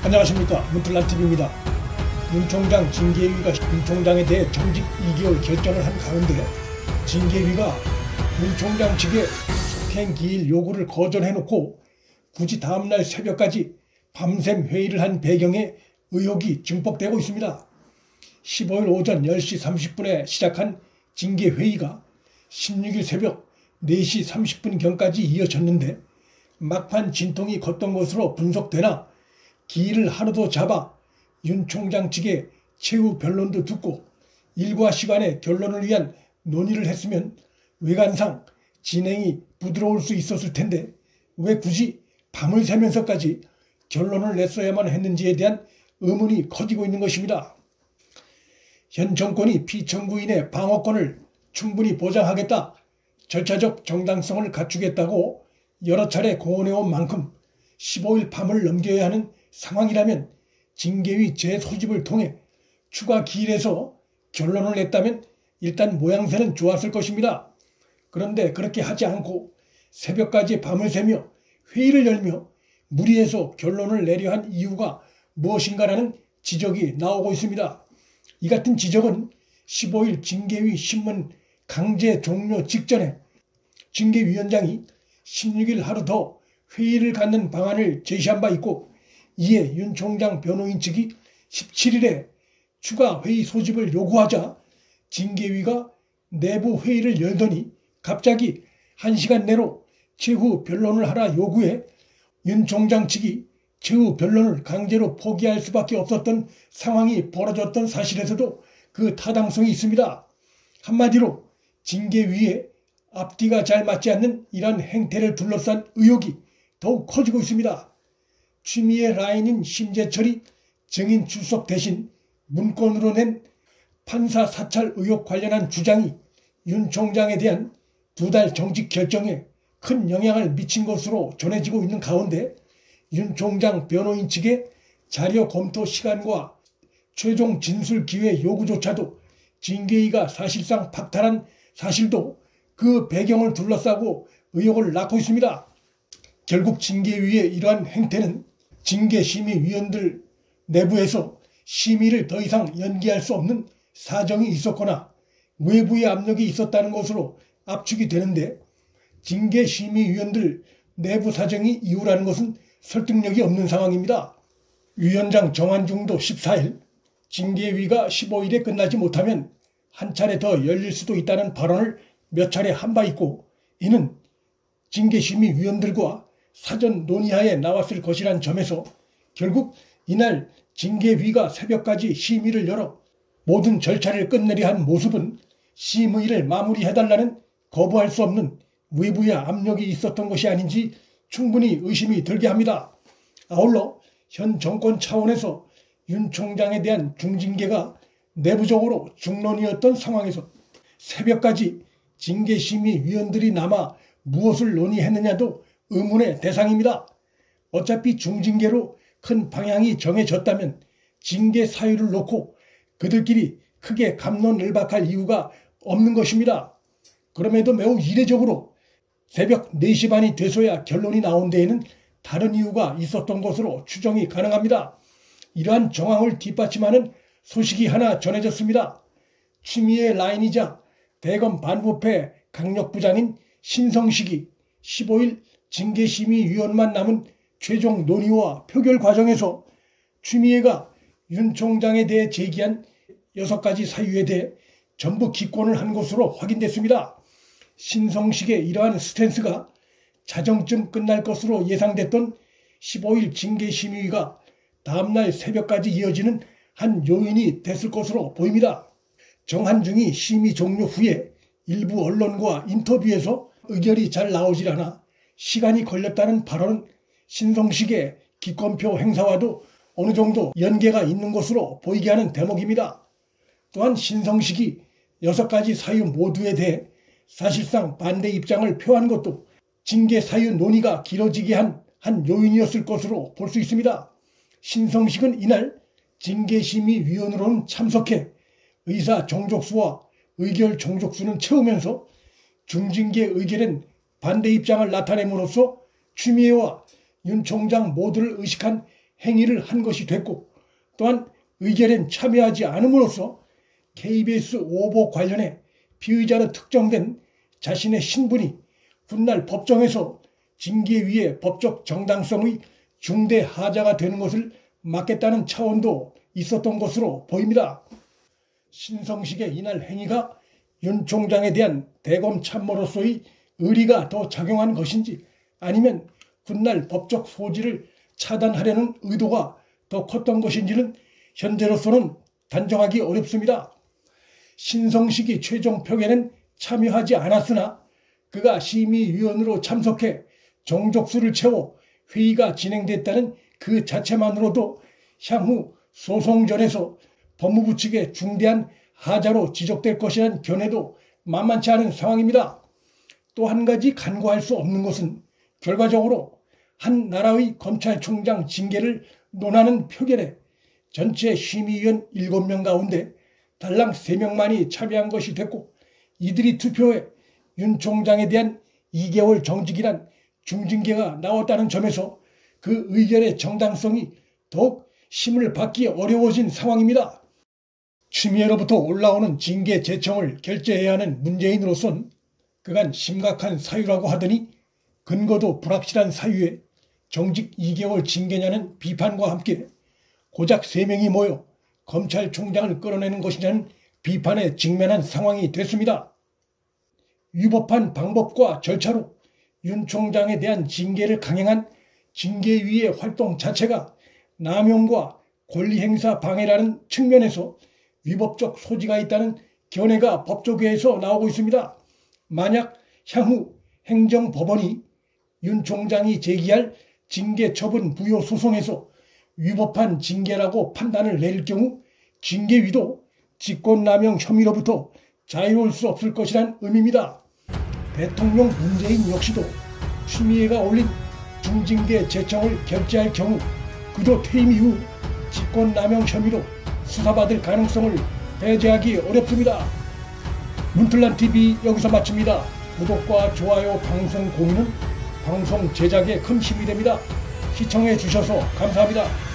안녕하십니까, 문틀란TV입니다. 윤 총장 징계위가 윤 총장에 대해 정직 2개월 결정을 한 가운데 징계위가 윤 총장 측의 숙행 기일 요구를 거절해놓고 굳이 다음날 새벽까지 밤샘 회의를 한 배경에 의혹이 증폭되고 있습니다. 15일 오전 10시 30분에 시작한 징계회의가 16일 새벽 4시 30분경까지 이어졌는데 막판 진통이 컸던 것으로 분석되나 기일을 하루 더 잡아 윤 총장 측의 최후 변론도 듣고 일과 시간의 결론을 위한 논의를 했으면 외관상 진행이 부드러울 수 있었을 텐데 왜 굳이 밤을 새면서까지 결론을 냈어야만 했는지에 대한 의문이 커지고 있는 것입니다. 현 정권이 피청구인의 방어권을 충분히 보장하겠다, 절차적 정당성을 갖추겠다고 여러 차례 공언해온 만큼 15일 밤을 넘겨야 하는 상황이라면 징계위 재소집을 통해 추가 기일에서 결론을 냈다면 일단 모양새는 좋았을 것입니다. 그런데 그렇게 하지 않고 새벽까지 밤을 새며 회의를 열며 무리해서 결론을 내려 한 이유가 무엇인가라는 지적이 나오고 있습니다. 이 같은 지적은 15일 징계위 신문 강제 종료 직전에 징계위원장이 16일 하루 더 회의를 갖는 방안을 제시한 바 있고, 이에 윤 총장 변호인 측이 17일에 추가 회의 소집을 요구하자 징계위가 내부 회의를 열더니 갑자기 1시간 내로 최후 변론을 하라 요구해 윤 총장 측이 최후 변론을 강제로 포기할 수밖에 없었던 상황이 벌어졌던 사실에서도 그 타당성이 있습니다. 한마디로 징계위에 앞뒤가 잘 맞지 않는 이러한 행태를 둘러싼 의혹이 더욱 커지고 있습니다. 추미애 라인인 심재철이 증인 출석 대신 문건으로 낸 판사 사찰 의혹 관련한 주장이 윤 총장에 대한 2달 정직 결정에 큰 영향을 미친 것으로 전해지고 있는 가운데 윤 총장 변호인 측의 자료 검토 시간과 최종 진술 기회 요구조차도 징계위가 사실상 박탈한 사실도 그 배경을 둘러싸고 의혹을 낳고 있습니다. 결국 징계위의 이러한 행태는 징계심의위원들 내부에서 심의를 더 이상 연기할 수 없는 사정이 있었거나 외부의 압력이 있었다는 것으로 압축이 되는데, 징계심의위원들 내부 사정이 이유라는 것은 설득력이 없는 상황입니다. 위원장 정한중도 14일 징계위가 15일에 끝나지 못하면 한 차례 더 열릴 수도 있다는 발언을 몇 차례 한 바 있고, 이는 징계심의위원들과 사전 논의하에 나왔을 것이란 점에서 결국 이날 징계위가 새벽까지 심의를 열어 모든 절차를 끝내려 한 모습은 심의를 마무리해달라는 거부할 수 없는 외부의 압력이 있었던 것이 아닌지 충분히 의심이 들게 합니다. 아울러 현 정권 차원에서 윤 총장에 대한 중징계가 내부적으로 중론이었던 상황에서 새벽까지 징계심의위원들이 남아 무엇을 논의했느냐도 의문의 대상입니다. 어차피 중징계로 큰 방향이 정해졌다면 징계 사유를 놓고 그들끼리 크게 갑론을박할 이유가 없는 것입니다. 그럼에도 매우 이례적으로 새벽 4시 반이 돼서야 결론이 나온 데에는 다른 이유가 있었던 것으로 추정이 가능합니다. 이러한 정황을 뒷받침하는 소식이 하나 전해졌습니다. 추미애 라인이자 대검 반부패 강력부장인 신성식이 15일 징계심의위원만 남은 최종 논의와 표결 과정에서 추미애가 윤 총장에 대해 제기한 6가지 사유에 대해 전부 기권을 한 것으로 확인됐습니다. 신성식의 이러한 스탠스가 자정쯤 끝날 것으로 예상됐던 15일 징계심의위가 다음날 새벽까지 이어지는 한 요인이 됐을 것으로 보입니다. 정한중이 심의 종료 후에 일부 언론과 인터뷰에서 의견이 잘 나오질 않아 시간이 걸렸다는 발언은 신성식의 기권표 행사와도 어느 정도 연계가 있는 것으로 보이게 하는 대목입니다. 또한 신성식이 6가지 사유 모두에 대해 사실상 반대 입장을 표한 것도 징계 사유 논의가 길어지게 한 요인이었을 것으로 볼 수 있습니다. 신성식은 이날 징계심의위원으로는 참석해 의사 정족수와 의결 정족수는 채우면서 중징계 의결엔 반대 입장을 나타냄으로써 추미애와 윤 총장 모두를 의식한 행위를 한 것이 됐고, 또한 의결엔 참여하지 않음으로써 KBS 오보 관련해 피의자로 특정된 자신의 신분이 훗날 법정에서 징계위의 법적 정당성의 중대 하자가 되는 것을 막겠다는 차원도 있었던 것으로 보입니다. 신성식의 이날 행위가 윤 총장에 대한 대검 참모로서의 의리가 더 작용한 것인지, 아니면 훗날 법적 소지를 차단하려는 의도가 더 컸던 것인지는 현재로서는 단정하기 어렵습니다. 신성식이 최종 표결엔 참여하지 않았으나 그가 심의위원으로 참석해 정족수를 채워 회의가 진행됐다는 그 자체만으로도 향후 소송전에서 법무부 측의 중대한 하자로 지적될 것이라는 견해도 만만치 않은 상황입니다. 또 한 가지 간과할 수 없는 것은 결과적으로 한 나라의 검찰총장 징계를 논하는 표결에 전체 심의위원 7명 가운데 달랑 3명만이 참여한 것이 됐고, 이들이 투표해 윤 총장에 대한 2개월 정직이란 중징계가 나왔다는 점에서 그 의결의 정당성이 더욱 힘을 받기 어려워진 상황입니다. 추미애로부터 올라오는 징계 제청을 결재해야 하는 문재인으로선 그간 심각한 사유라고 하더니 근거도 불확실한 사유에 정직 2개월 징계냐는 비판과 함께 고작 3명이 모여 검찰총장을 끌어내는 것이냐는 비판에 직면한 상황이 됐습니다. 위법한 방법과 절차로 윤 총장에 대한 징계를 강행한 징계위의 활동 자체가 남용과 권리행사 방해라는 측면에서 위법적 소지가 있다는 견해가 법조계에서 나오고 있습니다. 만약 향후 행정법원이 윤 총장이 제기할 징계 처분 부여 소송에서 위법한 징계라고 판단을 내릴 경우 징계위도 직권남용 혐의로부터 자유로울 수 없을 것이란 의미입니다. 대통령 문재인 역시도 추미애가 올린 중징계 제청을 결재할 경우 그도 퇴임 이후 직권남용 혐의로 수사받을 가능성을 배제하기 어렵습니다. 문틀란TV 여기서 마칩니다. 구독과 좋아요, 방송 공유는 방송 제작에 큰 힘이 됩니다. 시청해 주셔서 감사합니다.